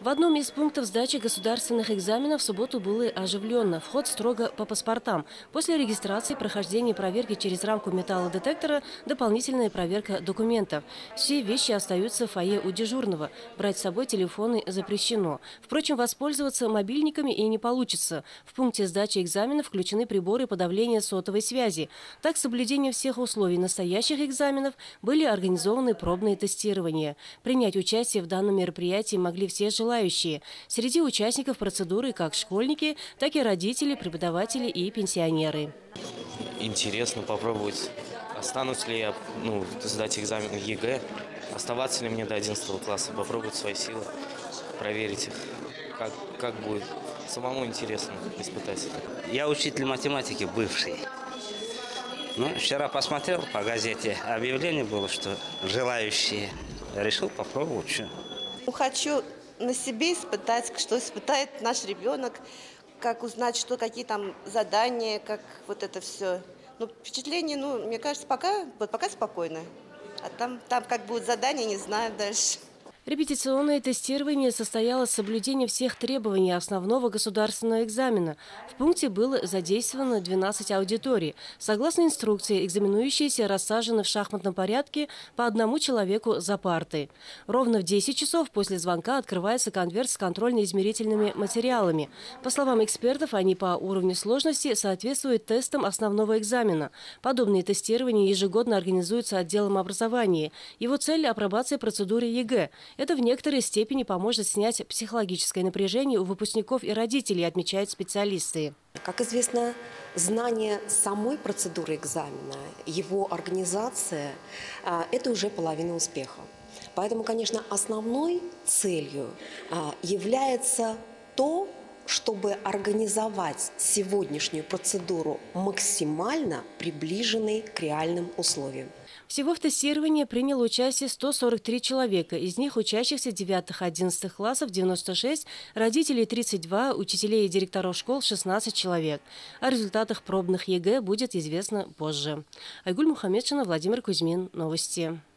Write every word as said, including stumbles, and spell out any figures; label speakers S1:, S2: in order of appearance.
S1: В одном из пунктов сдачи государственных экзаменов в субботу было оживленно. Вход строго по паспортам. После регистрации, прохождения проверки через рамку металлодетектора, дополнительная проверка документов. Все вещи остаются в фойе у дежурного. Брать с собой телефоны запрещено. Впрочем, воспользоваться мобильниками и не получится. В пункте сдачи экзаменов включены приборы подавления сотовой связи. Так, с соблюдением всех условий настоящих экзаменов были организованы пробные тестирования. Принять участие в данном мероприятии могли все желающие. Среди участников процедуры как школьники, так и родители, преподаватели и пенсионеры.
S2: Интересно попробовать, останусь ли я ну, сдать экзамен ЕГЭ, оставаться ли мне до одиннадцатого класса, попробовать свои силы, проверить их, как, как будет. Самому интересно испытать.
S3: Я учитель математики бывший. Ну, вчера посмотрел по газете, объявление было, что желающие. Решил попробовать. Что.
S4: Хочу на себе испытать, что испытает наш ребенок, как узнать, что какие там задания, как вот это все. Ну, впечатление, ну, мне кажется, пока, вот пока спокойно. А там, там как будет задание, не знаю дальше.
S1: Репетиционное тестирование состоялось с соблюдением всех требований основного государственного экзамена. В пункте было задействовано двенадцать аудиторий. Согласно инструкции, экзаменующиеся рассажены в шахматном порядке по одному человеку за партой. Ровно в десять часов после звонка открывается конверт с контрольно-измерительными материалами. По словам экспертов, они по уровню сложности соответствуют тестам основного экзамена. Подобные тестирования ежегодно организуются отделом образования. Его цель – апробация процедуры ЕГЭ. Это в некоторой степени поможет снять психологическое напряжение у выпускников и родителей, отмечают специалисты.
S5: Как известно, знание самой процедуры экзамена, его организация – это уже половина успеха. Поэтому, конечно, основной целью является то, чтобы организовать сегодняшнюю процедуру максимально приближенной к реальным условиям.
S1: Всего в тестировании приняло участие сто сорок три человека. Из них учащихся девятых-одиннадцатых классов девяносто шесть, родителей тридцать два, учителей и директоров школ шестнадцать человек. О результатах пробных ЕГЭ будет известно позже. Айгуль Мухаммедшина, Владимир Кузьмин. Новости.